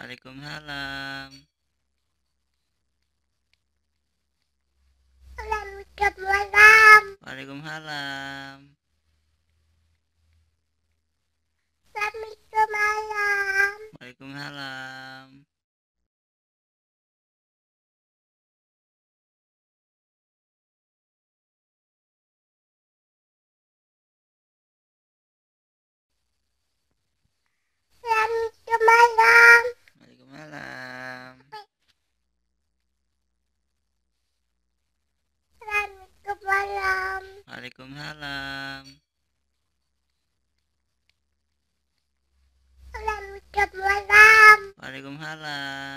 Waalaikumsalam. Selamat malam. Waalaikumsalam. Selamat malam. Waalaikumsalam. Selamat malam. Waalaikumsalam. Selamat malam. Waalaikumsalam. Selamat malam. Waalaikumsalam.